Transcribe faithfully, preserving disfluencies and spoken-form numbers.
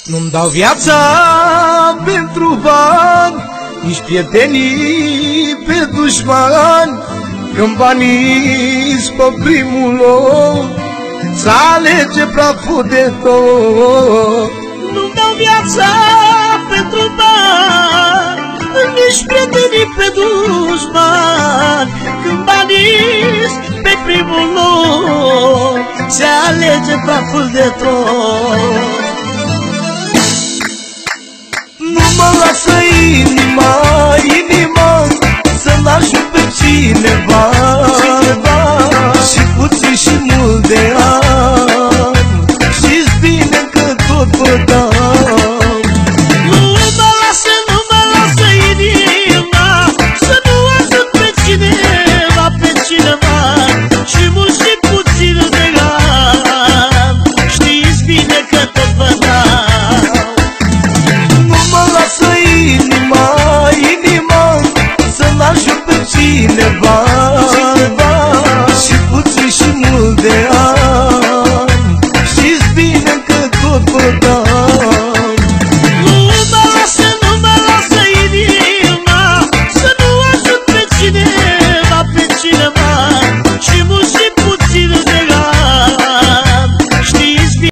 Nu-mi dau viața pentru bani, nici prietenii pe dușmani. Când banii-s pe primul loc, să alege praful de tot. Nu-mi dau viața pentru bani, nici prietenii pe dușmani. Când banii-s pe primul loc, se alege praful de tot.